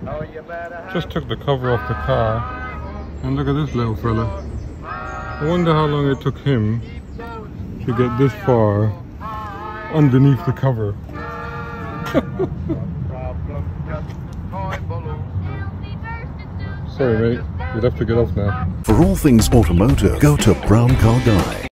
Just took the cover off the car. And look at this little fella. I wonder how long it took him to get this far underneath the cover. Sorry mate, you'd have to get off now. For all things automotive, go to Brown Car Guy.